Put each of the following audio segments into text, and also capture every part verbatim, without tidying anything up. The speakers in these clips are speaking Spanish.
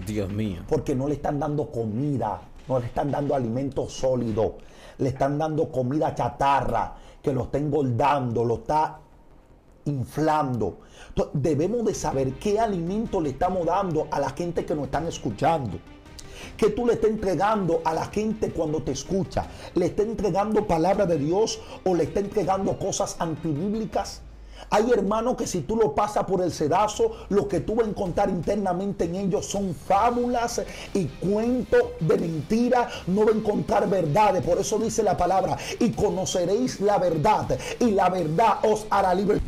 Dios mío. Porque no le están dando comida, no le están dando alimento sólido, le están dando comida chatarra que lo está engordando, lo está inflando. Entonces, debemos de saber qué alimento le estamos dando a la gente que nos están escuchando. ¿Qué tú le estás entregando a la gente cuando te escucha? ¿Le está entregando palabra de Dios o le está entregando cosas antibíblicas? Hay hermanos que si tú lo pasas por el sedazo, lo que tú vas a encontrar internamente en ellos son fábulas y cuentos de mentira. No va a encontrar verdades. Por eso dice la palabra, y conoceréis la verdad, y la verdad os hará libre.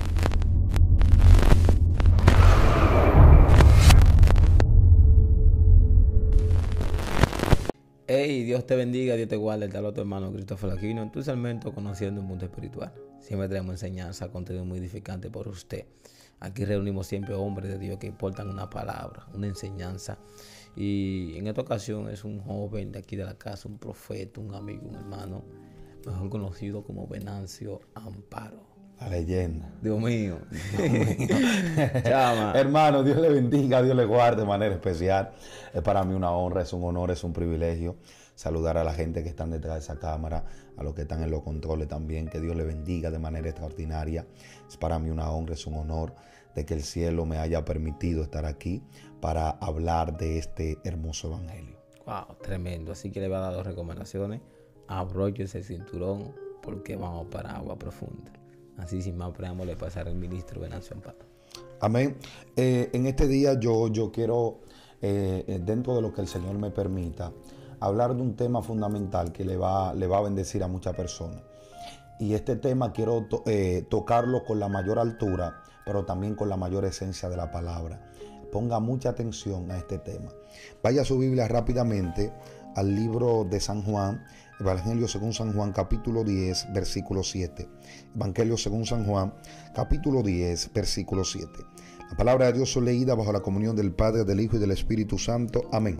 Hey, Dios te bendiga, Dios te guarde, te habla tu hermano Christopher Aquino en tu segmento Conociendo el Mundo Espiritual. Siempre tenemos enseñanza, contenido muy edificante por usted. Aquí reunimos siempre hombres de Dios que portan una palabra, una enseñanza. Y en esta ocasión es un joven de aquí de la casa, un profeta, un amigo, un hermano, mejor conocido como Venancio Amparo. La leyenda. Dios mío. Dios mío. Hermano, Dios le bendiga, Dios le guarde de manera especial. Es para mí una honra, es un honor, es un privilegio saludar a la gente que están detrás de esa cámara, a los que están en los controles también. Que Dios le bendiga de manera extraordinaria. Es para mí una honra, es un honor de que el cielo me haya permitido estar aquí para hablar de este hermoso evangelio. Wow, tremendo. Así que le voy a dar dos recomendaciones. Abróchese el cinturón porque vamos para agua profunda. Así sin más preámbulo le pasaré al ministro Venancio Amparo. Amén. Eh, en este día yo, yo quiero, eh, dentro de lo que el Señor me permita, hablar de un tema fundamental que le va, le va a bendecir a muchas personas. Y este tema quiero to, eh, tocarlo con la mayor altura, pero también con la mayor esencia de la palabra. Ponga mucha atención a este tema. Vaya a su Biblia rápidamente al libro de San Juan, Evangelio según San Juan, capítulo diez, versículo siete. Evangelio según San Juan, capítulo diez, versículo siete. La palabra de Dios es leída bajo la comunión del Padre, del Hijo y del Espíritu Santo. Amén.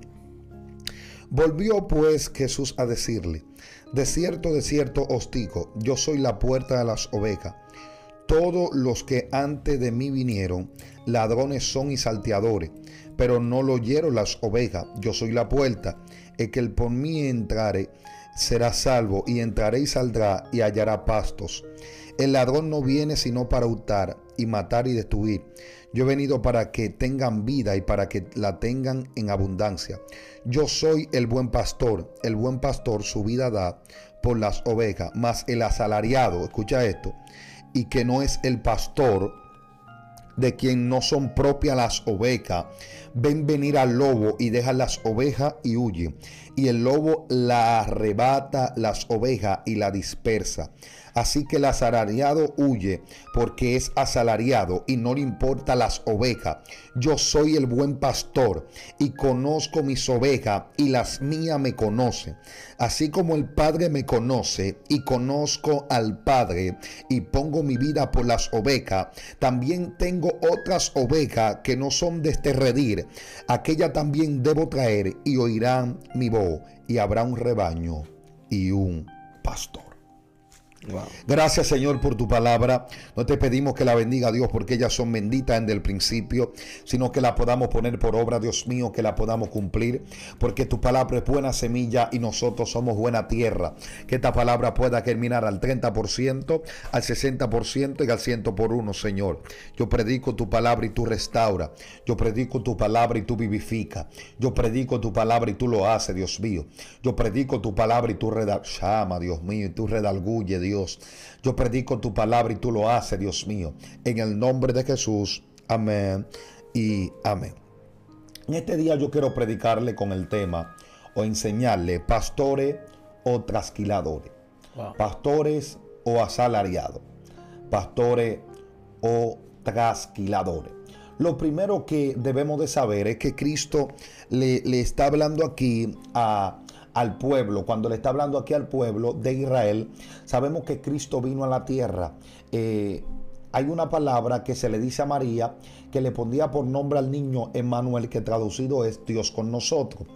Volvió pues Jesús a decirle: de cierto, de cierto os digo, yo soy la puerta de las ovejas. Todos los que antes de mí vinieron, ladrones son y salteadores, pero no lo oyeron las ovejas. Yo soy la puerta. El que por mí entrare será salvo, y entrará y saldrá y hallará pastos. El ladrón no viene sino para hurtar y matar y destruir. Yo he venido para que tengan vida y para que la tengan en abundancia. Yo soy el buen pastor. El buen pastor su vida da por las ovejas. Mas el asalariado, escucha esto, y que no es el pastor, de quien no son propias las ovejas, ven venir al lobo y deja las ovejas y huye. Y el lobo la arrebata las ovejas y la dispersa. Así que el asalariado huye porque es asalariado y no le importa las ovejas. Yo soy el buen pastor y conozco mis ovejas y las mías me conocen. Así como el Padre me conoce y conozco al Padre y pongo mi vida por las ovejas, también tengo otras ovejas que no son de este redil. Aquella también debo traer y oirán mi voz, y habrá un rebaño y un pastor. Wow. Gracias, Señor, por tu palabra. No te pedimos que la bendiga, Dios, porque ellas son benditas desde el principio, sino que la podamos poner por obra, Dios mío, que la podamos cumplir, porque tu palabra es buena semilla y nosotros somos buena tierra. Que esta palabra pueda germinar al treinta por ciento, al sesenta por ciento y al cien por uno, Señor. Yo predico tu palabra y tú restaura. Yo predico tu palabra y tú vivifica. Yo predico tu palabra y tú lo haces, Dios mío. Yo predico tu palabra y tú redalchama, Dios mío, y tú redalguye, Dios. Yo predico tu palabra y tú lo haces, Dios mío. En el nombre de Jesús. Amén y amén. En este día yo quiero predicarle con el tema o enseñarle pastores o trasquiladores. Wow. Pastores o asalariados. Pastores o trasquiladores. Lo primero que debemos de saber es que Cristo le, le está hablando aquí a al pueblo. Cuando le está hablando aquí al pueblo de Israel, sabemos que Cristo vino a la tierra. Eh, hay una palabra que se le dice a María, que le pondría por nombre al niño Emmanuel, que traducido es Dios con nosotros.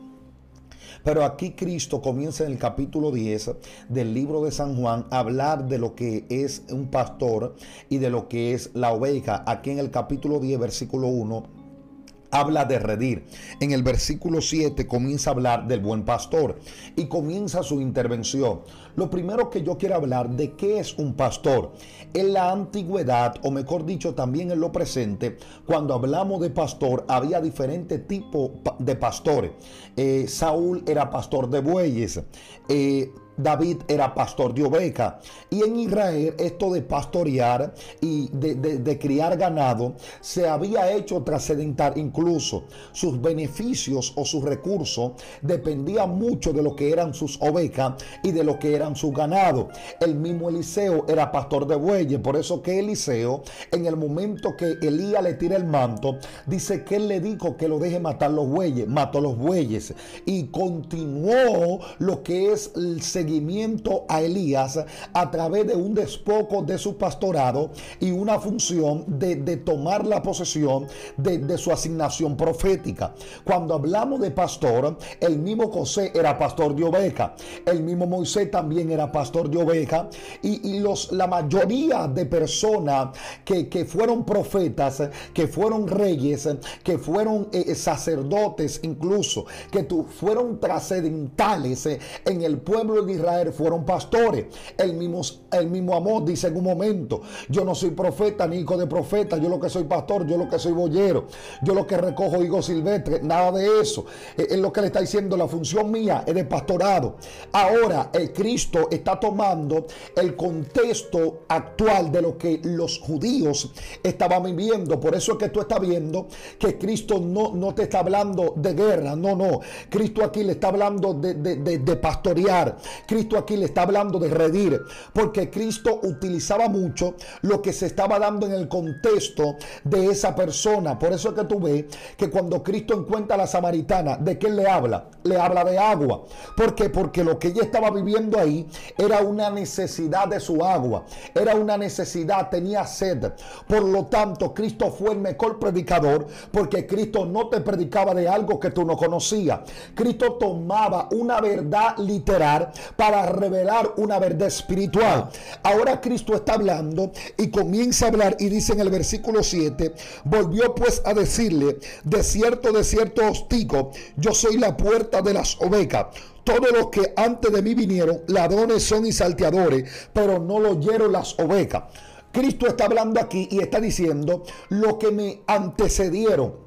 Pero aquí Cristo comienza en el capítulo diez del libro de San Juan a hablar de lo que es un pastor y de lo que es la oveja. Aquí en el capítulo diez, versículo uno, habla de redir. En el versículo siete comienza a hablar del buen pastor y comienza su intervención. Lo primero que yo quiero hablar de qué es un pastor. En la antigüedad, o mejor dicho también en lo presente, cuando hablamos de pastor, había diferentes tipos de pastores. Eh, Saúl era pastor de bueyes. Eh, David era pastor de oveja. Y en Israel esto de pastorear y de, de, de criar ganado se había hecho trascendental. Incluso sus beneficios o sus recursos dependían mucho de lo que eran sus ovejas y de lo que eran sus ganados. El mismo Eliseo era pastor de bueyes. Por eso que Eliseo, en el momento que Elías le tira el manto, dice que él le dijo que lo deje matar los bueyes. Mató los bueyes y continuó lo que es el seguimiento a Elías a través de un despojo de su pastorado y una función de, de tomar la posesión de, de su asignación profética. Cuando hablamos de pastor, el mismo José era pastor de oveja, el mismo Moisés también era pastor de oveja, y, y los, la mayoría de personas que, que fueron profetas, que fueron reyes, que fueron eh, sacerdotes incluso, que tu, fueron trascendentales eh, en el pueblo de Israel, fueron pastores. El mismo, el mismo Amós dice en un momento: yo no soy profeta ni hijo de profeta, yo lo que soy pastor, yo lo que soy boyero, yo lo que recojo higos silvestres, nada de eso. Es lo que le está diciendo: la función mía es de pastorado. Ahora el Cristo está tomando el contexto actual de lo que los judíos estaban viviendo. Por eso es que tú estás viendo que Cristo no, no te está hablando de guerra, no, no. Cristo aquí le está hablando de, de, de, de pastorear. Cristo aquí le está hablando de redir, porque Cristo utilizaba mucho lo que se estaba dando en el contexto de esa persona. Por eso es que tú ves que cuando Cristo encuentra a la samaritana, ¿de qué le habla? Le habla de agua. ¿Por qué? Porque lo que ella estaba viviendo ahí era una necesidad de su agua, era una necesidad, tenía sed. Por lo tanto, Cristo fue el mejor predicador, porque Cristo no te predicaba de algo que tú no conocías. Cristo tomaba una verdad literal para revelar una verdad espiritual. Ahora Cristo está hablando y comienza a hablar y dice en el versículo siete: volvió pues a decirle: de cierto, de cierto os digo, yo soy la puerta de las ovejas. Todos los que antes de mí vinieron, ladrones son y salteadores, pero no lo oyeron las ovejas. Cristo está hablando aquí y está diciendo: lo que me antecedieron,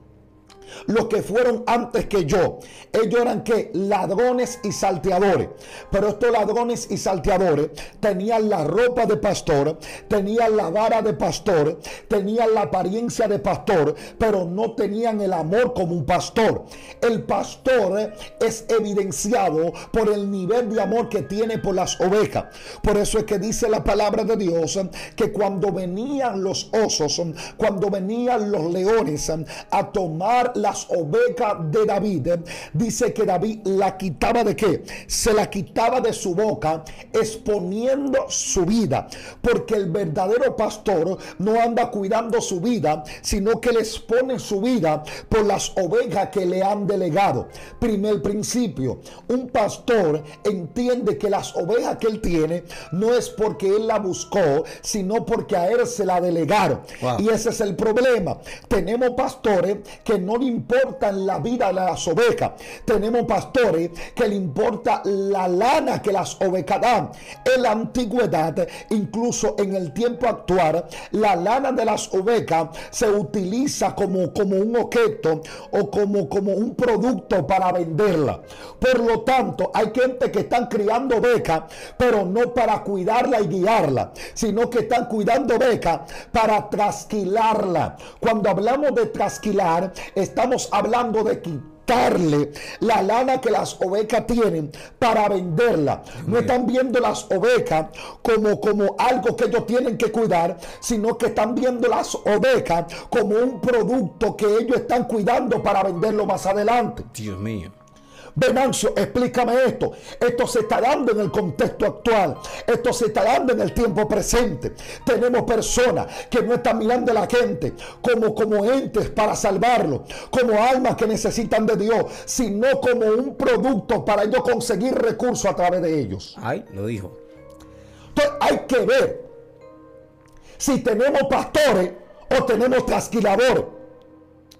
los que fueron antes que yo, ellos eran que ladrones y salteadores. Pero estos ladrones y salteadores tenían la ropa de pastor, tenían la vara de pastor, tenían la apariencia de pastor, pero no tenían el amor como un pastor. El pastor es evidenciado por el nivel de amor que tiene por las ovejas. Por eso es que dice la palabra de Dios que cuando venían los osos, cuando venían los leones a tomar las ovejas de David, dice que David la quitaba de qué? Se la quitaba de su boca, exponiendo su vida, porque el verdadero pastor no anda cuidando su vida, sino que le expone su vida por las ovejas que le han delegado. Primer principio: un pastor entiende que las ovejas que él tiene no es porque él la buscó, sino porque a él se la delegaron. Wow. Y ese es el problema. Tenemos pastores que no le importan la vida de las ovejas. Tenemos pastores que le importa la lana que las ovejas dan. En la antigüedad, incluso en el tiempo actual, la lana de las ovejas se utiliza como, como un objeto o como, como un producto para venderla. Por lo tanto, hay gente que están criando ovejas, pero no para cuidarla y guiarla, sino que están cuidando ovejas para trasquilarla. Cuando hablamos de trasquilar, estamos hablando de quitarle la lana que las ovejas tienen para venderla. No están viendo las ovejas como, como algo que ellos tienen que cuidar, sino que están viendo las ovejas como un producto que ellos están cuidando para venderlo más adelante. Dios mío. Venancio, explícame esto. Esto se está dando en el contexto actual. Esto se está dando en el tiempo presente. Tenemos personas que no están mirando a la gente como, como entes para salvarlo, como almas que necesitan de Dios, sino como un producto para ellos conseguir recursos a través de ellos. Ay, lo dijo. Entonces hay que ver si tenemos pastores o tenemos trasquiladores.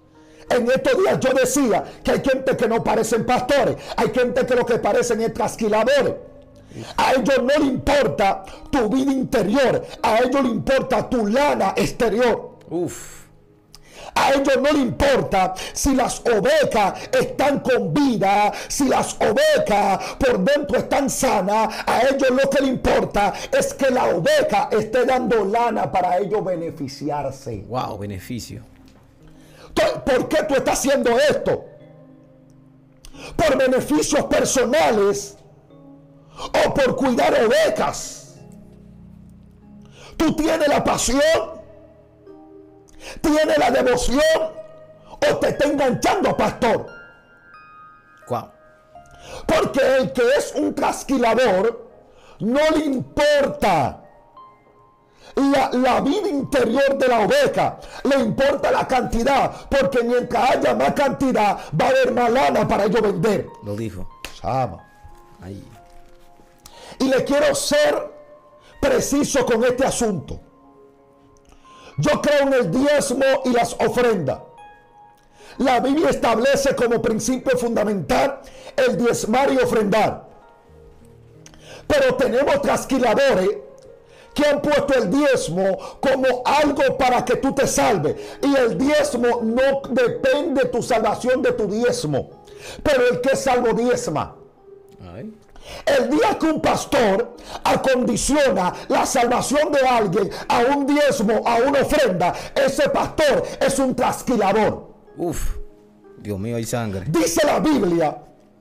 En estos días yo decía que hay gente que no parecen pastores, hay gente que lo que parecen es trasquiladores. A ellos no le importa tu vida interior, a ellos le importa tu lana exterior. Uf. A ellos no le importa si las ovejas están con vida, si las ovejas por dentro están sanas. A ellos lo que le importa es que la oveja esté dando lana para ellos beneficiarse. Wow, beneficio. ¿Por qué tú estás haciendo esto? ¿Por beneficios personales o por cuidar ovejas? ¿Tú tienes la pasión? ¿Tienes la devoción? ¿O te está enganchando a pastor? Wow. Porque el que es un trasquilador no le importa La, la vida interior de la oveja, le importa la cantidad, porque mientras haya más cantidad va a haber más lana para ellos vender. Lo dijo. Sama. Ahí. Y le quiero ser preciso con este asunto. Yo creo en el diezmo y las ofrendas. La Biblia establece como principio fundamental el diezmar y ofrendar. Pero tenemos trasquiladores que han puesto el diezmo como algo para que tú te salves. Y el diezmo no depende de tu salvación de tu diezmo. Pero el que es salvo diezma. Ay. El día que un pastor acondiciona la salvación de alguien a un diezmo, a una ofrenda, ese pastor es un trasquilador. Uf, Dios mío, hay sangre. Dice la Biblia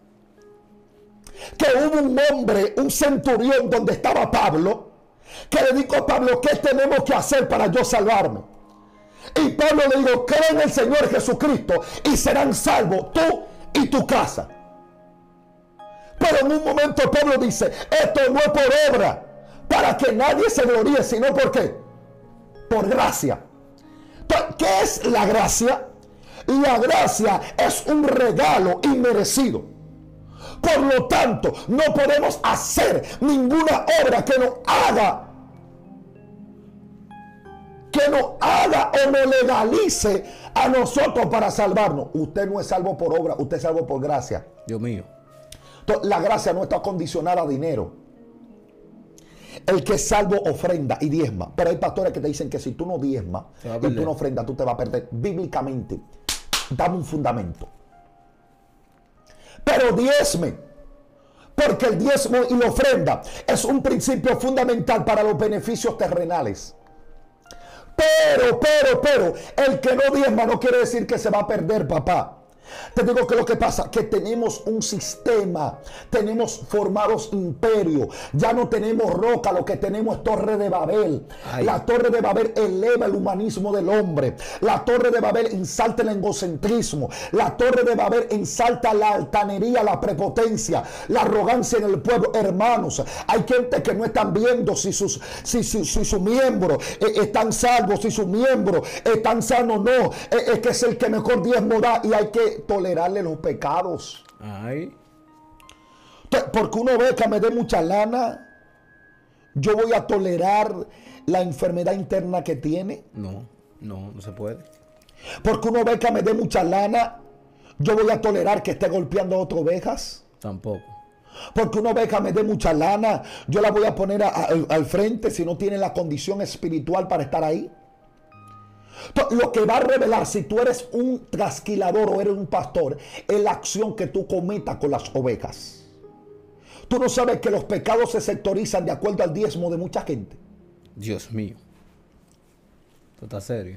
que hubo un hombre, un centurión donde estaba Pablo, que le dijo a Pablo: ¿qué tenemos que hacer para yo salvarme? Y Pablo le dijo: cree en el Señor Jesucristo y serán salvos tú y tu casa. Pero en un momento Pablo dice: esto no es por obra, para que nadie se gloríe, sino ¿por qué? Por gracia. Entonces, ¿qué es la gracia? La gracia es un regalo inmerecido. Por lo tanto, no podemos hacer ninguna obra que nos haga, que nos haga o nos legalice a nosotros para salvarnos. Usted no es salvo por obra, usted es salvo por gracia. Dios mío. Entonces, la gracia no está condicionada a dinero. El que es salvo ofrenda y diezma. Pero hay pastores que te dicen que si tú no diezmas y tú no ofrendas, tú te vas a perder. Bíblicamente, dame un fundamento. Pero diezme, porque el diezmo y la ofrenda es un principio fundamental para los beneficios terrenales. Pero, pero, pero, el que no diezma no quiere decir que se va a perder, papá. Te digo que lo que pasa, que tenemos un sistema, tenemos formados imperios, ya no tenemos roca, lo que tenemos es Torre de Babel. Ay. La Torre de Babel eleva el humanismo del hombre, la Torre de Babel ensalta el egocentrismo, la Torre de Babel ensalta la altanería, la prepotencia, la arrogancia en el pueblo. Hermanos, hay gente que no están viendo si sus, si, si, si sus miembros eh, están salvos, si sus miembros están sanos o no, eh, es que es el que mejor diezmo da y hay que tolerarle los pecados. Ay. Porque una oveja me dé mucha lana, yo voy a tolerar la enfermedad interna que tiene. No, no, no se puede. Porque una oveja me dé mucha lana, yo voy a tolerar que esté golpeando a otras ovejas. Tampoco. Porque una oveja me dé mucha lana, yo la voy a poner a, a, al frente si no tiene la condición espiritual para estar ahí. Lo que va a revelar si tú eres un trasquilador o eres un pastor es la acción que tú cometas con las ovejas. Tú no sabes que los pecados se sectorizan de acuerdo al diezmo de mucha gente. Dios mío. ¿Esto está serio?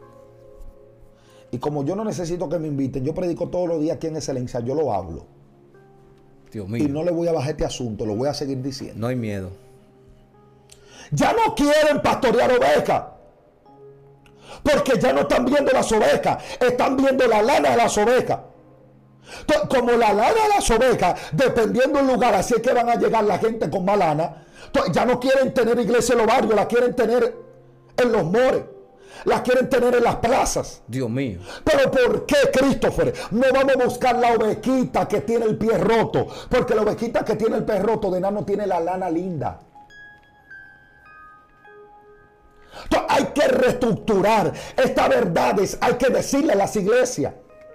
Y como yo no necesito que me inviten, yo predico todos los días aquí en Excelencia, yo lo hablo. Dios mío. Y no le voy a bajar este asunto, lo voy a seguir diciendo. No hay miedo. Ya no quieren pastorear ovejas. Porque ya no están viendo las ovejas, están viendo la lana de las ovejas. Entonces, como la lana de las ovejas, dependiendo del lugar, así es que van a llegar la gente con más lana. Entonces, ya no quieren tener iglesia en los barrios, la quieren tener en los mores, la quieren tener en las plazas. Dios mío. Pero ¿por qué, Christopher? No vamos a buscar la ovejita que tiene el pie roto, porque la ovejita que tiene el pie roto de nada no tiene la lana linda. Entonces, hay que reestructurar estas verdades, hay que decirle a las iglesias.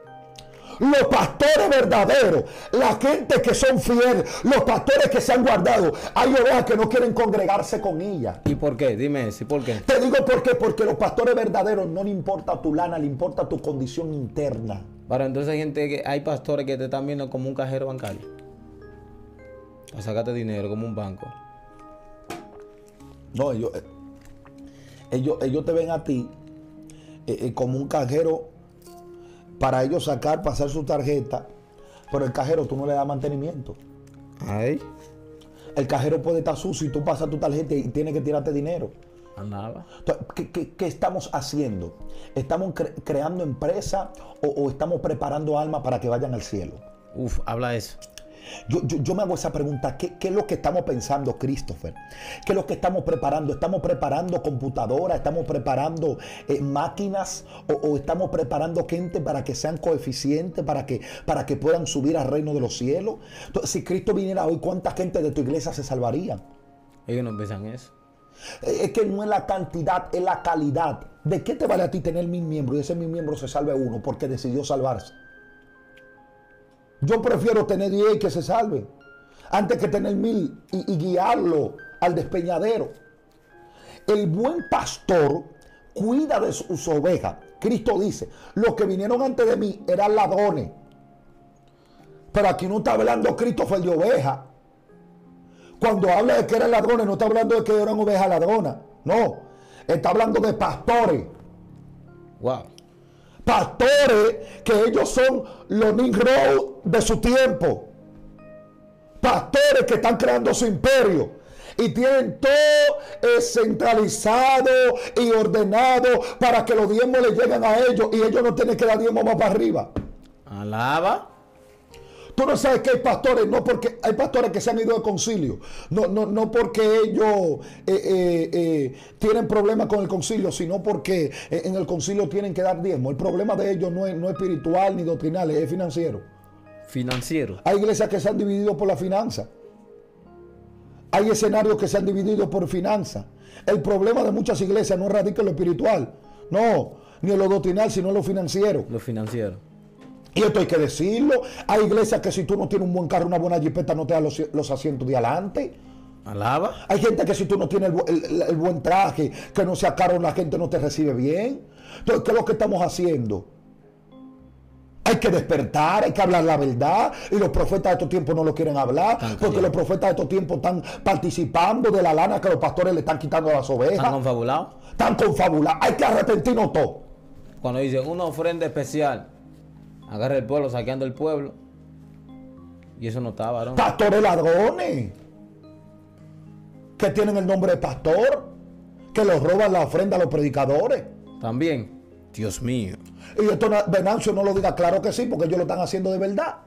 los pastores verdaderos, la gente que son fieles, los pastores que se han guardado, hay ovejas que no quieren congregarse con ellas. ¿Y por qué? Dime eso, ¿y por qué? Te digo por qué, porque los pastores verdaderos no le importa tu lana, le importa tu condición interna. Para entonces hay gente que, hay pastores que te están viendo como un cajero bancario. Para sacarte dinero como un banco. No, ellos, eh, ellos, ellos te ven a ti eh, eh, como un cajero para ellos sacar, pasar su tarjeta, pero el cajero tú no le das mantenimiento. Ay. El cajero puede estar sucio y tú pasas tu tarjeta y tienes que tirarte dinero. Andaba. ¿Qué, qué, qué estamos haciendo? ¿Estamos cre creando empresa o, o estamos preparando almas para que vayan al cielo? Uf, habla eso. Yo, yo, yo me hago esa pregunta, ¿qué, ¿qué es lo que estamos pensando, Christopher? ¿Qué es lo que estamos preparando? ¿Estamos preparando computadoras? ¿Estamos preparando eh, máquinas? O, ¿O estamos preparando gente para que sean coeficientes, para que, para que puedan subir al reino de los cielos? Entonces, si Cristo viniera hoy, ¿cuánta gente de tu iglesia se salvaría? Ellos no piensan eso. Es que no es la cantidad, es la calidad. ¿De qué te vale a ti tener mil miembros y ese mil miembros se salve uno porque decidió salvarse? Yo prefiero tener diez y que se salven antes que tener mil y, y guiarlo al despeñadero. El buen pastor cuida de sus ovejas. Cristo dice, los que vinieron antes de mí eran ladrones. Pero aquí no está hablando Christopher de ovejas. Cuando habla de que eran ladrones, no está hablando de que eran ovejas ladronas. No, está hablando de pastores. Wow. Pastores que ellos son los Nimrod de su tiempo. Pastores que están creando su imperio. Y tienen todo eh, centralizado y ordenado para que los diezmos les lleguen a ellos. Y ellos no tienen que dar diezmos más para arriba. Alaba. Tú no sabes que hay pastores, no porque hay pastores que se han ido de concilio, no, no, no porque ellos eh, eh, eh, tienen problemas con el concilio, sino porque eh, en el concilio tienen que dar diezmo. El problema de ellos no es, no es espiritual ni doctrinal, es financiero. Financiero. Hay iglesias que se han dividido por la finanza. Hay escenarios que se han dividido por finanza. El problema de muchas iglesias no radica en lo espiritual, no, ni en lo doctrinal, sino en lo financiero. Lo financiero. Y esto hay que decirlo. Hay iglesias que si tú no tienes un buen carro, una buena jipeta, no te dan los, los asientos de adelante. Alaba. Hay gente que si tú no tienes el, el, el buen traje, que no sea caro, la gente no te recibe bien. Entonces, ¿qué es lo que estamos haciendo? Hay que despertar, hay que hablar la verdad. Y los profetas de estos tiempos no lo quieren hablar. Tan porque los profetas de estos tiempos están participando de la lana que los pastores le están quitando a las ovejas. ¿Están confabulados? Están confabulados. Hay que arrepentirnos todo. Cuando dicen una ofrenda especial, agarra el pueblo saqueando el pueblo. Y eso no está, varón. Pastores ladrones. Que tienen el nombre de pastor. Que los roban la ofrenda a los predicadores. También. Dios mío. Y esto Venancio no lo diga, claro que sí, porque ellos lo están haciendo de verdad.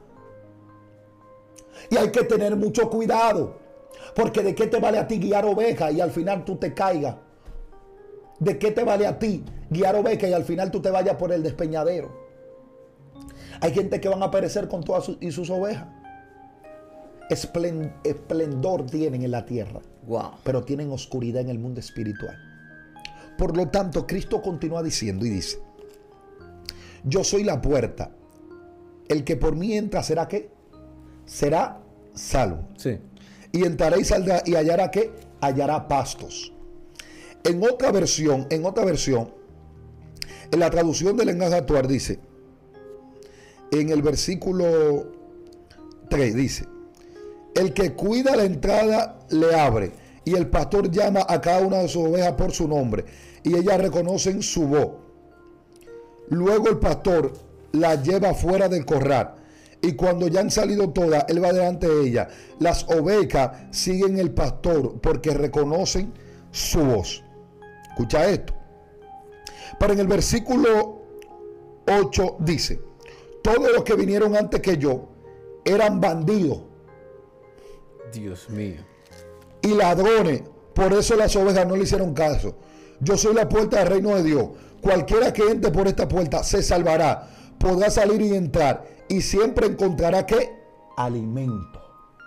Y hay que tener mucho cuidado. Porque de qué te vale a ti guiar ovejas y al final tú te caigas. ¿De qué te vale a ti guiar ovejas y al final tú te vayas por el despeñadero? Hay gente que van a perecer con todas sus, y sus ovejas. Esplend, esplendor tienen en la tierra. Wow. Pero tienen oscuridad en el mundo espiritual. Por lo tanto, Cristo continúa diciendo y dice: yo soy la puerta. El que por mí entra, ¿será qué? Será salvo. Sí. Y entrará y saldrá y hallará qué? Hallará pastos. En otra versión, en otra versión, en la traducción del lenguaje actual dice, en el versículo tres dice, el que cuida la entrada le abre y el pastor llama a cada una de sus ovejas por su nombre y ellas reconocen su voz. Luego el pastor las lleva fuera del corral y cuando ya han salido todas, él va delante de ellas. Las ovejas siguen el pastor porque reconocen su voz. Escucha esto. Pero en el versículo ocho dice, todos los que vinieron antes que yo eran bandidos. Dios mío. Y ladrones. Por eso las ovejas no le hicieron caso. Yo soy la puerta del reino de Dios. Cualquiera que entre por esta puerta se salvará. Podrá salir y entrar. Y siempre encontrará ¿qué? Alimento.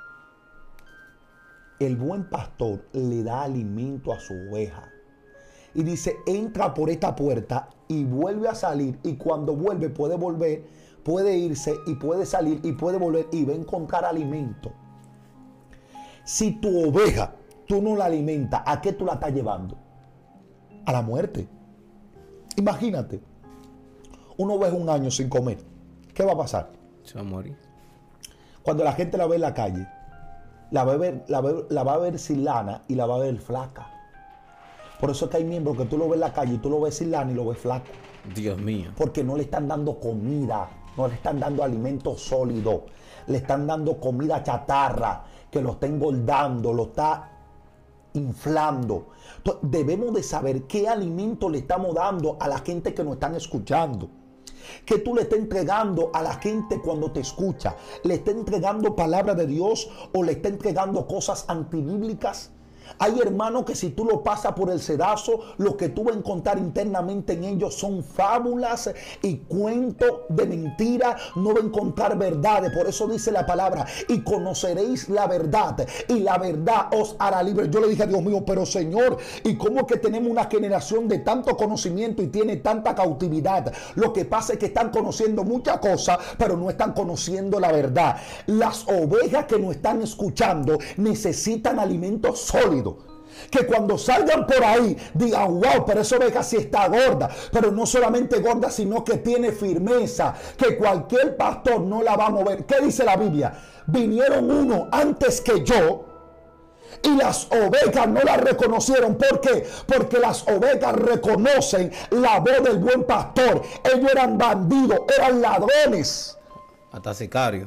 El buen pastor le da alimento a su oveja. Y dice, entra por esta puerta y vuelve a salir. Y cuando vuelve puede volver puede irse y puede salir y puede volver y va a encontrar alimento. Si tu oveja tú no la alimentas, ¿a qué tú la estás llevando? A la muerte. Imagínate, una oveja un año sin comer, ¿qué va a pasar? Se va a morir. Cuando la gente la ve en la calle, la va a ver, la va, la va a ver sin lana y la va a ver flaca. Por eso es que hay miembros que tú lo ves en la calle y tú lo ves sin lana y lo ves flaco. Dios mío. Porque no le están dando comida, no le están dando alimento sólido, le están dando comida chatarra que lo está engordando, lo está inflando. Entonces, debemos de saber qué alimento le estamos dando a la gente que nos están escuchando. Que tú le estás entregando a la gente cuando te escucha. ¿Le está entregando palabra de Dios o le está entregando cosas antibíblicas? Hay hermanos que si tú lo pasas por el sedazo, lo que tú vas a encontrar internamente en ellos son fábulas y cuentos de mentira. No va a encontrar verdades. Por eso dice la palabra, y conoceréis la verdad, y la verdad os hará libre. Yo le dije a Dios mío, pero Señor, ¿y cómo es que tenemos una generación de tanto conocimiento y tiene tanta cautividad? Lo que pasa es que están conociendo muchas cosas, pero no están conociendo la verdad. Las ovejas que nos están escuchando necesitan alimentos sólidos. Que cuando salgan por ahí digan, wow, pero esa oveja sí está gorda. Pero no solamente gorda, sino que tiene firmeza, que cualquier pastor no la va a mover. ¿Qué dice la Biblia? Vinieron uno antes que yo y las ovejas no la reconocieron. ¿Por qué? Porque las ovejas reconocen la voz del buen pastor. Ellos eran bandidos, eran ladrones, hasta sicarios.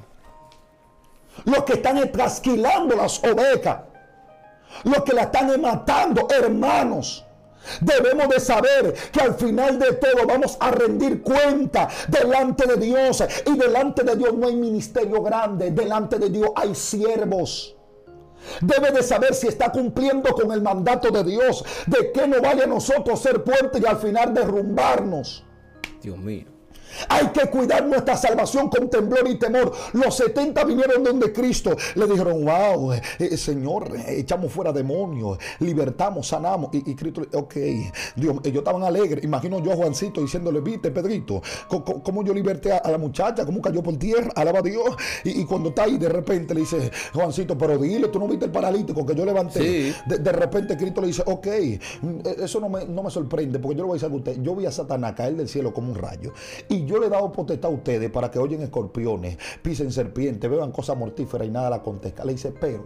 Los que están trasquilando las ovejas, los que la están matando, hermanos. Debemos de saber que al final de todo vamos a rendir cuenta delante de Dios. Y delante de Dios no hay ministerio grande. Delante de Dios hay siervos. Debe de saber si está cumpliendo con el mandato de Dios. De que no vale a nosotros ser puente y al final derrumbarnos. Dios mío. Hay que cuidar nuestra salvación con temblor y temor. Los setenta vinieron donde Cristo. Le dijeron, wow, eh, Señor, eh, echamos fuera demonios, libertamos, sanamos. Y, y Cristo, ok, Dios, ellos estaban alegres. Imagino yo a Juancito diciéndole, viste, Pedrito, cómo, cómo yo liberté a, a la muchacha, cómo cayó por tierra, alaba a Dios. Y, y cuando está ahí, de repente le dice, Juancito, pero dile, tú no viste el paralítico que yo levanté. Sí. De, de repente Cristo le dice, ok, eso no me, no me sorprende, porque yo le voy a decir a usted, yo vi a Satanás caer del cielo como un rayo. Y yo le he dado potestad a ustedes para que oyen escorpiones, pisen serpientes, beban cosas mortíferas y nada la acontezca. Le dice, pero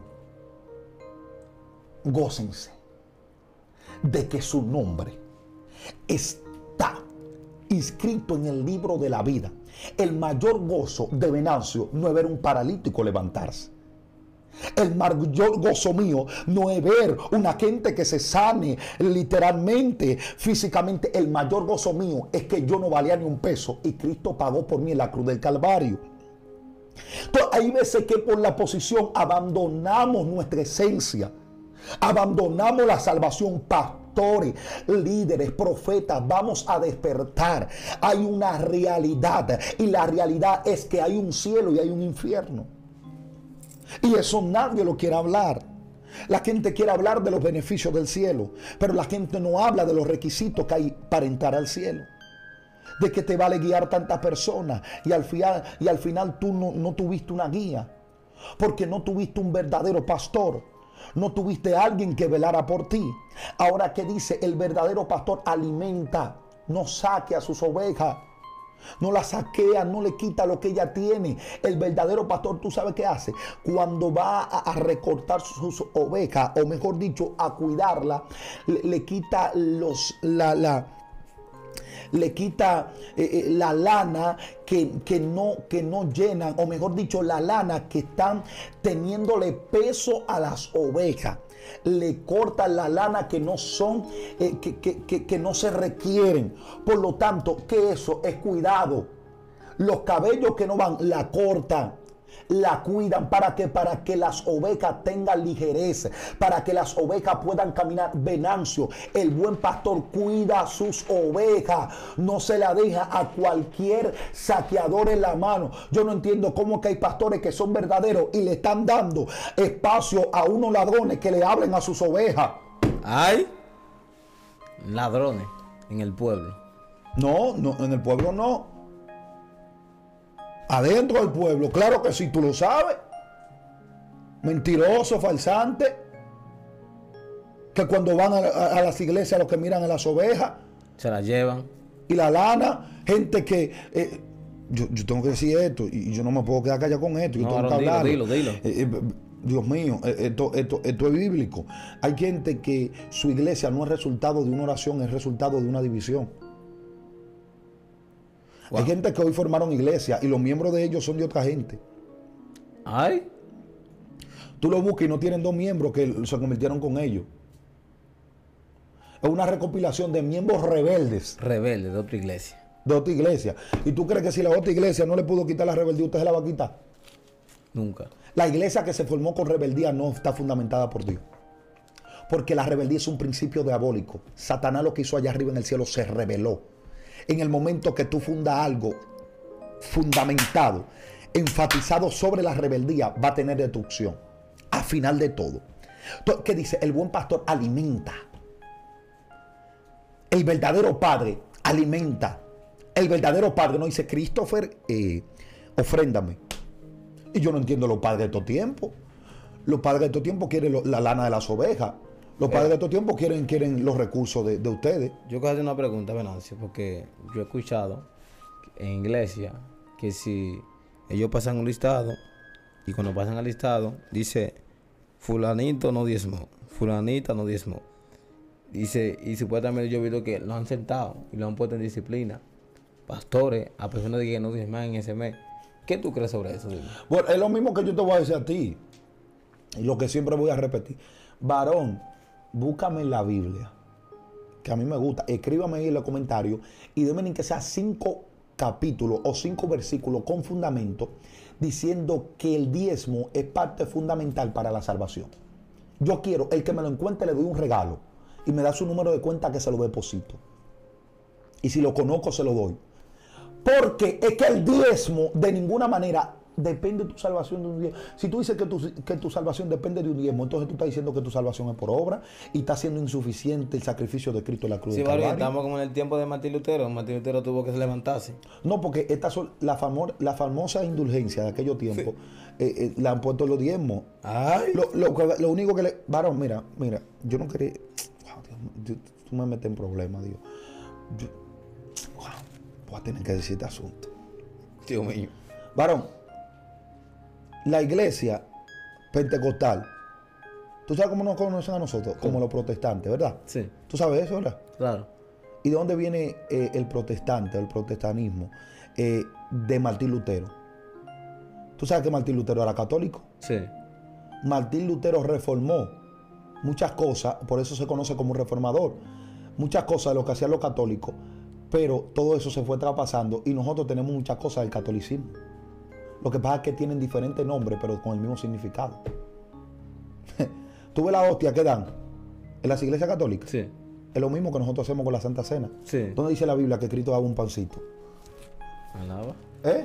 gócense de que su nombre está inscrito en el libro de la vida. El mayor gozo de Venancio no es ver un paralítico levantarse. El mayor gozo mío no es ver una gente que se sane literalmente, físicamente. El mayor gozo mío es que yo no valía ni un peso y Cristo pagó por mí en la cruz del Calvario. Entonces hay veces que por la posición abandonamos nuestra esencia, abandonamos la salvación. Pastores, líderes, profetas, vamos a despertar. Hay una realidad y la realidad es que hay un cielo y hay un infierno. Y eso nadie lo quiere hablar. La gente quiere hablar de los beneficios del cielo, pero la gente no habla de los requisitos que hay para entrar al cielo. De que te vale guiar tantas personas y al final, y al final tú no, no tuviste una guía. Porque no tuviste un verdadero pastor. No tuviste a alguien que velara por ti. Ahora, ¿qué dice? El verdadero pastor alimenta, no saque a sus ovejas. No la saquea, no le quita lo que ella tiene. El verdadero pastor, ¿tú sabes qué hace? Cuando va a, a recortar sus ovejas, o mejor dicho, a cuidarla, le, le quita los, la, la, le quita eh, eh, la lana que, que, no, que no llenan, o mejor dicho, la lana que están teniéndole peso a las ovejas. Le cortan la lana que no son, eh, que, que, que, que no se requieren. Por lo tanto, que eso es cuidado. Los cabellos que no van, la cortan, la cuidan. ¿Para qué? Para que las ovejas tengan ligereza, para que las ovejas puedan caminar. Venancio, el buen pastor cuida a sus ovejas, no se la deja a cualquier saqueador en la mano. Yo no entiendo cómo que hay pastores que son verdaderos y le están dando espacio a unos ladrones que le hablen a sus ovejas. Hay ladrones en el pueblo. No, no, en el pueblo no. Adentro del pueblo, claro que sí, tú lo sabes. Mentiroso, falsante. Que cuando van a, a, a las iglesias, los que miran a las ovejas. Se las llevan. Y la lana, gente que... Eh, yo, yo tengo que decir esto, y yo no me puedo quedar callado con esto. Yo No, tengo Aaron, que hablar. dilo, dilo, dilo. Eh, eh, Dios mío, esto, esto, esto es bíblico. Hay gente que su iglesia no es resultado de una oración, es resultado de una división. Wow. Hay gente que hoy formaron iglesia y los miembros de ellos son de otra gente. Ay. Tú lo buscas y no tienen dos miembros que se convirtieron con ellos. Es una recopilación de miembros rebeldes. Rebeldes de otra iglesia. De otra iglesia. ¿Y tú crees que si la otra iglesia no le pudo quitar la rebeldía, usted se la va a quitar? Nunca. La iglesia que se formó con rebeldía no está fundamentada por Dios. Porque la rebeldía es un principio diabólico. Satanás lo que hizo allá arriba en el cielo se rebeló. En el momento que tú fundas algo fundamentado, enfatizado sobre la rebeldía, va a tener destrucción. Al final de todo. Entonces, ¿qué dice? El buen pastor alimenta. El verdadero padre alimenta. El verdadero padre no dice, Christopher, eh, ofréndame. Y yo no entiendo los padres de todo tiempo. Los padres de todo tiempo quieren lo, la lana de las ovejas. Los padres eh, de todo tiempo quieren, quieren los recursos de, de ustedes. Yo quiero hacer una pregunta, Venancio, porque yo he escuchado en iglesia que si ellos pasan un listado y cuando pasan al listado dice fulanito no diezmó, fulanita no diezmó. Dice, y supuestamente yo he visto que lo han sentado y lo han puesto en disciplina. Pastores, a personas que no diezman en ese mes. ¿Qué tú crees sobre eso? Dime? Bueno, es lo mismo que yo te voy a decir a ti. Y lo que siempre voy a repetir. Varón, búscame en la Biblia, que a mí me gusta. Escríbame ahí en los comentarios y déme ni que sea cinco capítulos o cinco versículos con fundamento diciendo que el diezmo es parte fundamental para la salvación. Yo quiero, el que me lo encuentre le doy un regalo y me da su número de cuenta que se lo deposito. Y si lo conozco, se lo doy. Porque es que el diezmo de ninguna manera depende de tu salvación de un diezmo. Si tú dices que tu, que tu salvación depende de un diezmo, entonces tú estás diciendo que tu salvación es por obra y está siendo insuficiente el sacrificio de Cristo en la cruz sí, del Calvario. Estamos como en el tiempo de Martín Lutero. Martín Lutero tuvo que levantarse. No, porque estas son la, famo, la famosa indulgencia de aquellos tiempos. Sí. Eh, eh, la han puesto los diezmos. Ay. Lo, lo, lo único que le... Varón, mira, mira, yo no quería... Wow, Dios, tú me metes en problemas, Dios. Yo, wow, voy a tener que decir este asunto. Dios mío. Varón, la iglesia pentecostal, ¿tú sabes cómo nos conocen a nosotros? ¿Cómo? Como los protestantes, ¿verdad? Sí. ¿Tú sabes eso, verdad? Claro. ¿Y de dónde viene eh, el protestante, el protestantismo? Eh, de Martín Lutero. ¿Tú sabes que Martín Lutero era católico? Sí. Martín Lutero reformó muchas cosas, por eso se conoce como reformador. Muchas cosas de lo que hacían los católicos, pero todo eso se fue traspasando y nosotros tenemos muchas cosas del catolicismo. Lo que pasa es que tienen diferentes nombres, pero con el mismo significado. ¿Tú ves la hostia que dan en las iglesias católicas? Sí. Es lo mismo que nosotros hacemos con la Santa Cena. Sí. ¿Dónde dice la Biblia que Cristo daba un pancito? Alaba. ¿Eh?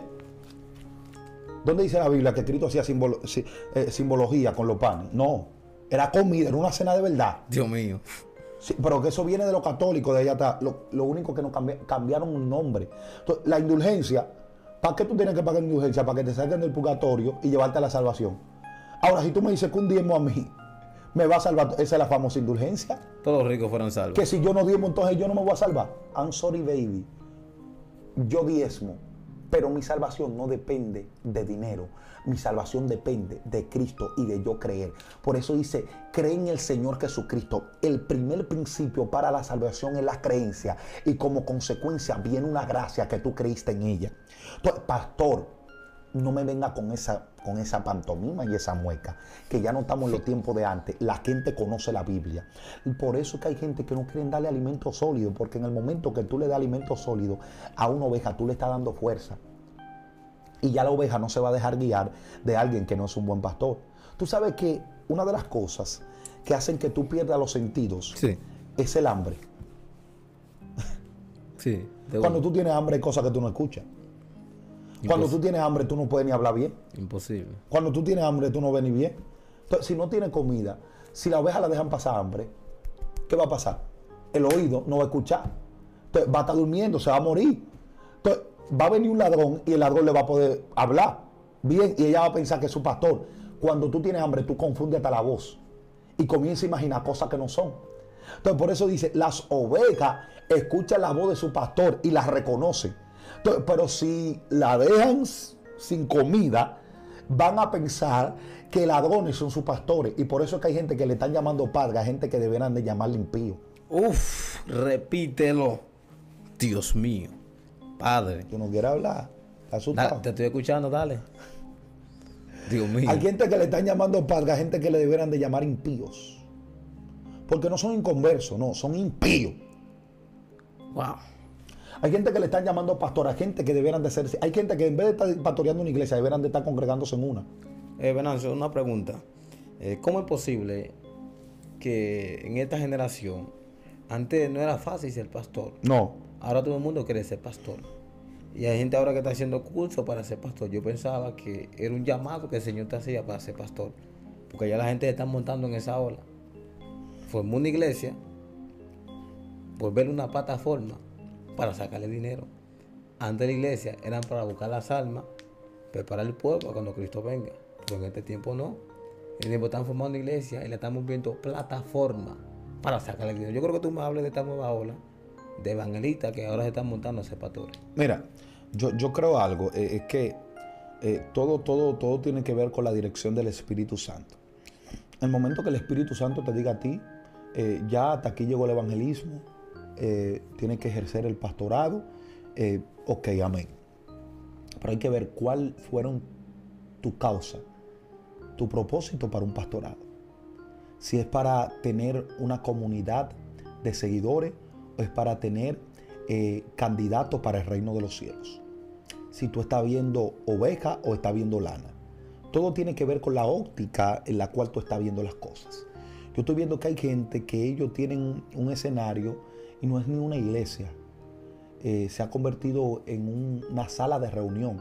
¿Dónde dice la Biblia que Cristo hacía simbolo, eh, simbología con los panes? No. Era comida, era una cena de verdad. Dios mío. Sí, pero que eso viene de los católicos, de allá atrás. Lo, lo único que nos cambi cambiaron un nombre. Entonces, la indulgencia, ¿para qué tú tienes que pagar indulgencia? Para que te saquen del purgatorio y llevarte a la salvación. Ahora, si tú me dices que un diezmo a mí me va a salvar, esa es la famosa indulgencia. Todos los ricos fueron salvos. Que si yo no diezmo, entonces yo no me voy a salvar. I'm sorry, baby. Yo diezmo, pero mi salvación no depende de dinero. Mi salvación depende de Cristo y de yo creer. Por eso dice, cree en el Señor Jesucristo. El primer principio para la salvación es la creencia. Y como consecuencia viene una gracia que tú creíste en ella. Entonces, pastor, no me venga con esa, con esa pantomima y esa mueca. Que ya no estamos en los tiempos de antes. La gente conoce la Biblia. Y por eso es que hay gente que no quiere darle alimento sólido. Porque en el momento que tú le das alimento sólido a una oveja, tú le estás dando fuerza. Y ya la oveja no se va a dejar guiar de alguien que no es un buen pastor. Tú sabes que una de las cosas que hacen que tú pierdas los sentidos sí. es el hambre. Sí. Cuando tú tienes hambre hay cosas que tú no escuchas. Impos Cuando tú tienes hambre tú no puedes ni hablar bien. Imposible. Cuando tú tienes hambre tú no ves ni bien. Entonces, si no tienes comida, si la oveja la dejan pasar hambre, ¿qué va a pasar? El oído no va a escuchar. Entonces, va a estar durmiendo, se va a morir. Entonces, va a venir un ladrón y el ladrón le va a poder hablar bien y ella va a pensar que es su pastor. Cuando tú tienes hambre, tú confundes hasta la voz y comienzas a imaginar cosas que no son. Entonces, por eso dice, las ovejas escuchan la voz de su pastor y las reconocen. Entonces, pero si la dejan sin comida, van a pensar que ladrones son sus pastores. Y por eso es que hay gente que le están llamando padre, hay gente que deberán de llamarle impío. Uf, repítelo. Dios mío. Padre. ¿Tú no quieres hablar? ¿Asustado? Da, te estoy escuchando, dale. Dios mío. Hay gente que le están llamando padre, hay gente que le deberán de llamar impíos. Porque no son inconversos, no, son impíos. Wow. Hay gente que le están llamando pastor, hay gente que deberán de ser, hay gente que en vez de estar pastoreando una iglesia, deberán de estar congregándose en una. Eh, Venancio, una pregunta. Eh, ¿Cómo es posible que en esta generación, antes no era fácil ser pastor? No. Ahora todo el mundo quiere ser pastor. Y hay gente ahora que está haciendo cursos para ser pastor. Yo pensaba que era un llamado que el Señor te hacía para ser pastor. Porque ya la gente está montando en esa ola. Formó una iglesia, volver una plataforma para sacarle dinero. Antes la iglesia eran para buscar las almas, preparar el pueblo cuando Cristo venga. Pero en este tiempo no. En este tiempo están formando iglesia y le estamos viendo plataforma para sacarle dinero. Yo creo que tú me hables de esta nueva ola de evangelistas que ahora se están montando a ser pastores. Mira, yo, yo creo algo, eh, es que eh, todo, todo, todo tiene que ver con la dirección del Espíritu Santo. En el momento que el Espíritu Santo te diga a ti, eh, ya hasta aquí llegó el evangelismo, eh, tienes que ejercer el pastorado, eh, ok, amén. Pero hay que ver cuál fueron tu causa, tu propósito para un pastorado. Si es para tener una comunidad de seguidores o es para tener eh, candidatos para el reino de los cielos. Si tú estás viendo oveja o estás viendo lana. Todo tiene que ver con la óptica en la cual tú estás viendo las cosas. Yo estoy viendo que hay gente que ellos tienen un, un escenario y no es ni una iglesia. Eh, se ha convertido en un, una sala de reunión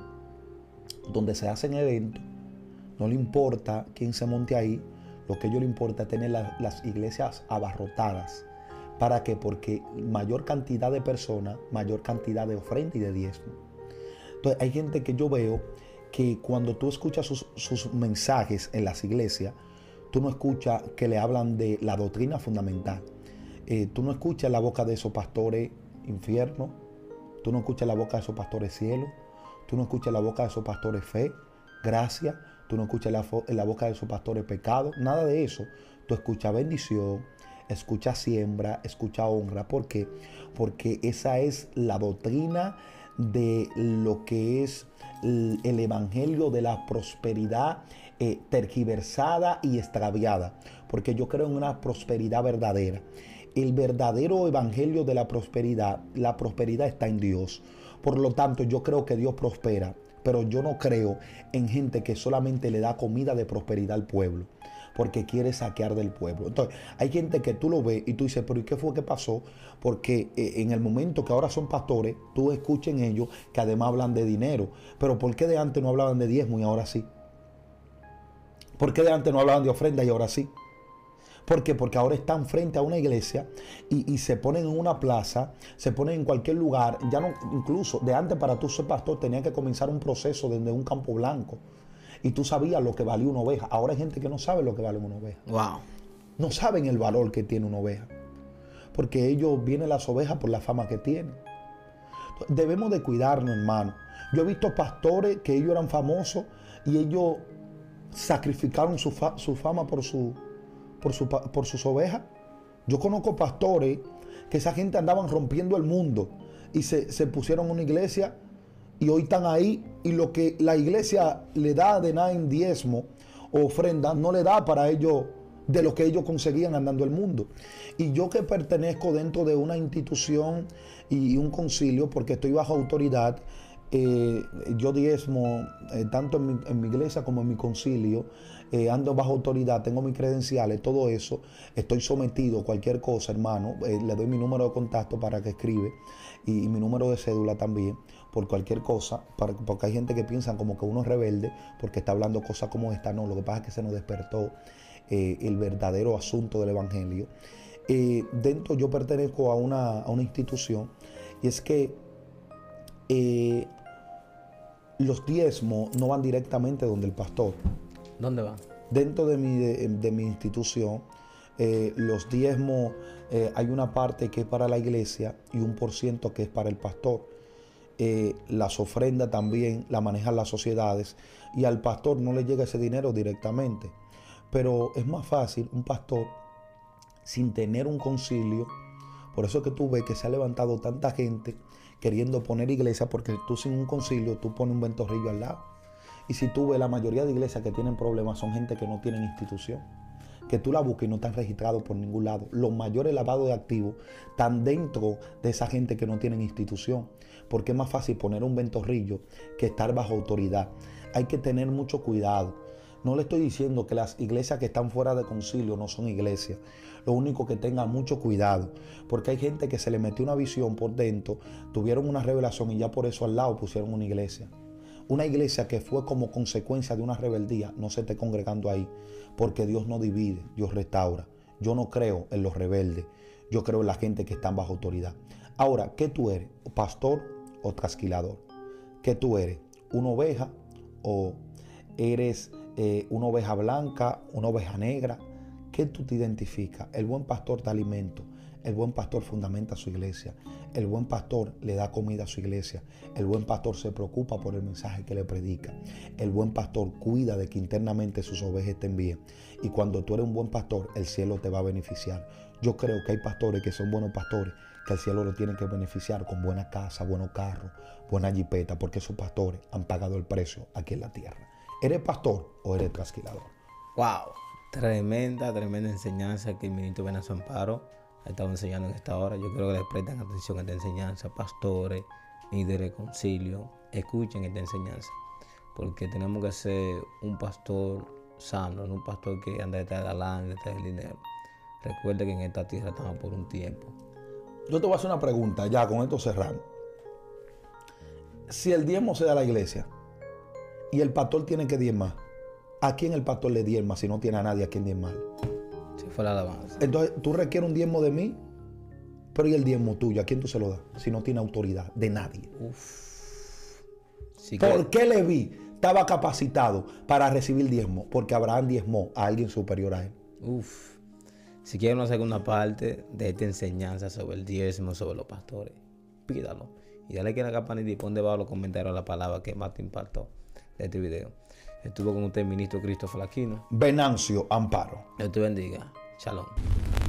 donde se hacen eventos. No le importa quién se monte ahí. Lo que a ellos le importa es tener la, las iglesias abarrotadas. ¿Para qué? Porque mayor cantidad de personas, mayor cantidad de ofrenda y de diezmo. Entonces hay gente que yo veo que cuando tú escuchas sus, sus mensajes en las iglesias, tú no escuchas que le hablan de la doctrina fundamental. Eh, tú no escuchas la boca de esos pastores infierno. Tú no escuchas la boca de esos pastores cielo. Tú no escuchas la boca de esos pastores fe, gracia. Tú no escuchas la, la boca de esos pastores pecado. Nada de eso. Tú escuchas bendición, escuchas siembra, escuchas honra. ¿Por qué? Porque esa es la doctrina de lo que es el, el evangelio de la prosperidad eh, tergiversada y extraviada. Porque yo creo en una prosperidad verdadera. El verdadero evangelio de la prosperidad, la prosperidad está en Dios. Por lo tanto, yo creo que Dios prospera, pero yo no creo en gente que solamente le da comida de prosperidad al pueblo, porque quiere saquear del pueblo. Entonces, hay gente que tú lo ves y tú dices, pero ¿y qué fue que pasó? Porque eh, en el momento que ahora son pastores, tú escuchas en ellos que además hablan de dinero. Pero ¿por qué de antes no hablaban de diezmo y ahora sí? ¿Por qué de antes no hablaban de ofrenda y ahora sí? ¿Por qué? Porque ahora están frente a una iglesia y, y se ponen en una plaza, se ponen en cualquier lugar. Ya no, incluso de antes para tú ser pastor tenía que comenzar un proceso desde un campo blanco. Y tú sabías lo que valía una oveja. Ahora hay gente que no sabe lo que vale una oveja. Wow. No saben el valor que tiene una oveja. Porque ellos vienen las ovejas por la fama que tienen. Entonces, debemos de cuidarnos, hermano. Yo he visto pastores que ellos eran famosos y ellos sacrificaron su, fa su fama por su... Por, su, por sus ovejas. Yo conozco pastores que esa gente andaban rompiendo el mundo y se, se pusieron en una iglesia y hoy están ahí y lo que la iglesia le da de nada en diezmo o ofrenda no le da para ellos de lo que ellos conseguían andando el mundo. Y yo que pertenezco dentro de una institución y un concilio porque estoy bajo autoridad, eh, yo diezmo eh, tanto en mi, en mi iglesia como en mi concilio. Eh, ando bajo autoridad, tengo mis credenciales, todo eso, estoy sometido a cualquier cosa, hermano, eh, le doy mi número de contacto para que escribe y, y mi número de cédula también, por cualquier cosa, para, porque hay gente que piensa como que uno es rebelde porque está hablando cosas como esta. No, lo que pasa es que se nos despertó eh, el verdadero asunto del evangelio. Eh, dentro yo pertenezco a una, a una institución y es que eh, los diezmos no van directamente donde el pastor. ¿Dónde van? Dentro de mi, de, de mi institución, eh, los diezmos, eh, hay una parte que es para la iglesia y un por ciento que es para el pastor. Eh, las ofrendas también las manejan las sociedades y al pastor no le llega ese dinero directamente. Pero es más fácil un pastor sin tener un concilio. Por eso es que tú ves que se ha levantado tanta gente queriendo poner iglesia, porque tú sin un concilio, tú pones un ventorrillo al lado. Y si tú ves, la mayoría de iglesias que tienen problemas son gente que no tienen institución, que tú la buscas y no están registrados por ningún lado. Los mayores lavados de activos están dentro de esa gente que no tienen institución, porque es más fácil poner un ventorrillo que estar bajo autoridad. Hay que tener mucho cuidado. No le estoy diciendo que las iglesias que están fuera de concilio no son iglesias. Lo único que tengan mucho cuidado, porque hay gente que se le metió una visión por dentro, tuvieron una revelación y ya por eso al lado pusieron una iglesia. Una iglesia que fue como consecuencia de una rebeldía, no se esté congregando ahí, porque Dios no divide, Dios restaura. Yo no creo en los rebeldes, yo creo en la gente que está bajo autoridad. Ahora, ¿qué tú eres? ¿Pastor o trasquilador? ¿Qué tú eres? ¿Una oveja o eres eh, una oveja blanca, una oveja negra? ¿Qué tú te identificas? El buen pastor da alimento. El buen pastor fundamenta su iglesia. El buen pastor le da comida a su iglesia. El buen pastor se preocupa por el mensaje que le predica. El buen pastor cuida de que internamente sus ovejas estén bien. Y cuando tú eres un buen pastor, el cielo te va a beneficiar. Yo creo que hay pastores que son buenos pastores, que el cielo lo tienen que beneficiar con buena casa, buenos carros, buena jipeta, porque esos pastores han pagado el precio aquí en la tierra. ¿Eres pastor o eres trasquilador? Wow, tremenda, tremenda enseñanza que el ministro Venancio Amparo ha estado enseñando en esta hora. Yo creo que les prestan atención a esta enseñanza, pastores, líderes de concilio, escuchen esta enseñanza, porque tenemos que ser un pastor sano, no un pastor que anda detrás de la lana, detrás del dinero. Recuerde que en esta tierra estamos por un tiempo. Yo te voy a hacer una pregunta, ya con esto cerramos. Si el diezmo se da a la iglesia y el pastor tiene que diezmar, ¿a quién el pastor le diezma si no tiene a nadie a quien diezmar? Si fue la alabanza. Entonces, tú requieres un diezmo de mí, pero ¿y el diezmo tuyo? ¿A quién tú se lo das? Si no tiene autoridad de nadie. Uf. Sí que... ¿Por qué Leví estaba capacitado para recibir diezmo? Porque Abraham diezmó a alguien superior a él. Uf. Si quieren una segunda parte de esta enseñanza sobre el diezmo, sobre los pastores, pídalo. Y dale que la campanita y pon debajo los comentarios la palabra que más te impactó de este video. Estuvo con usted el ministro Christopher Aquino. Venancio Amparo. Dios te bendiga. Shalom.